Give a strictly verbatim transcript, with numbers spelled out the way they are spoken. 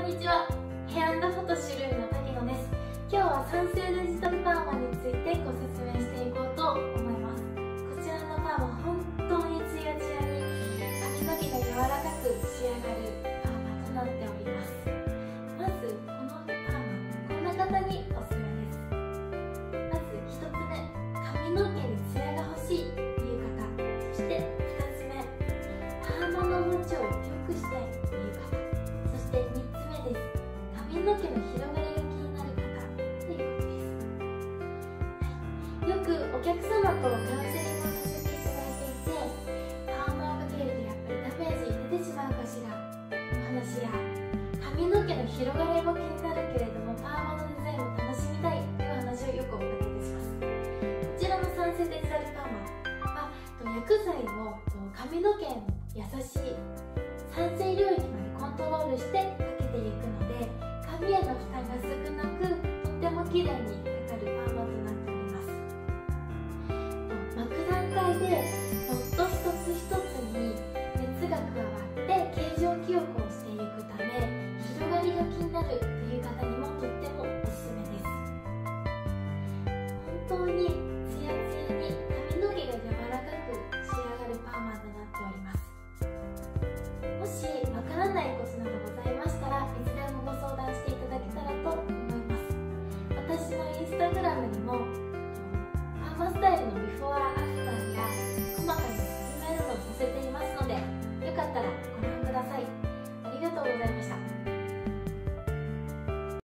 んにちは。ヘア&フォトシュルームの滝野です。今日は酸性デジタルパーマについてご説明していこうと思います。こちらのパーマ、本当にツヤツヤに髪の毛が柔らかく仕上がるパーマとなっております。まずこのパーマ、こんな方におすすめです。まずひとつめ、髪の毛にツヤが欲しいという方。そしてふたつめ、パーマの持ちを良くしたいという方。そしてみっつめです。髪の毛の広がりが気になる方ということです。はい、よくお客様とカウンセリングをさせていただいていて、パーマをかけるとやっぱりダメージ出てしまうかしらお話や、髪の毛の広がりも気になるけれどもパーマのデザインも楽しみたいという話をよくお伺いいたします。こちらの酸性デジタルパーマは薬剤を髪の毛の優しい酸性領域までコントロールして